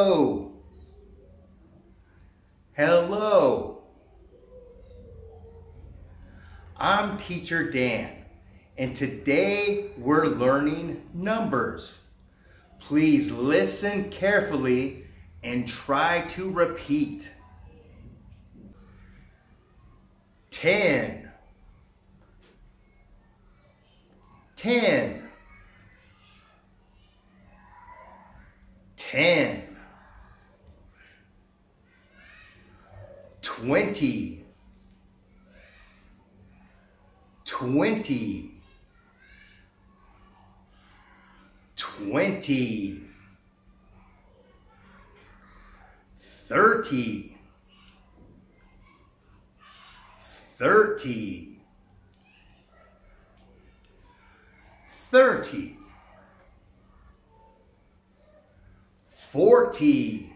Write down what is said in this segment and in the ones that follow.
Hello. Hello. I'm Teacher Dan, and today we're learning numbers. Please listen carefully and try to repeat. 10, 10, 10, 20, 20, 20, 30, 30, 30, 40,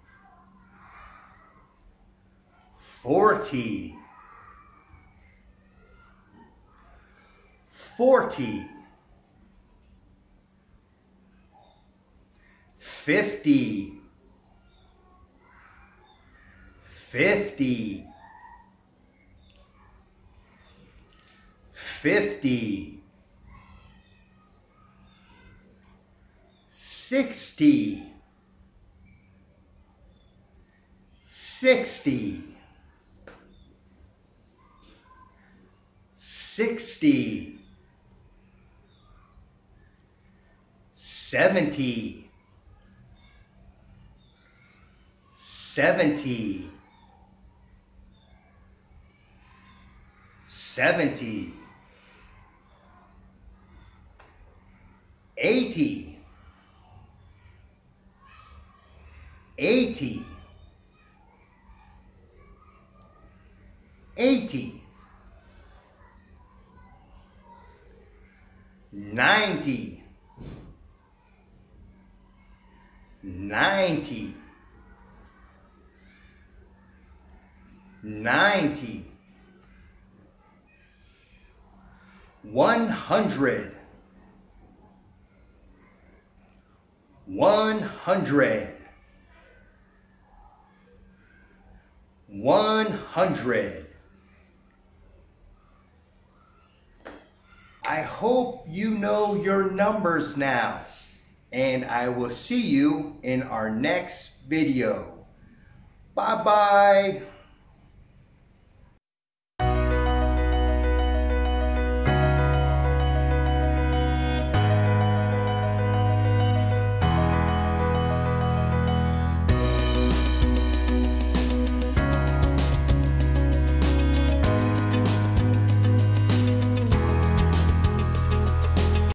40, 40, 50, 50, 50, 60, 60, 60, 70, 70, 70, 80, 80, 80, 90, 90, 90, 100, 100, 100. I hope you know your numbers now, and I will see you in our next video. Bye-bye.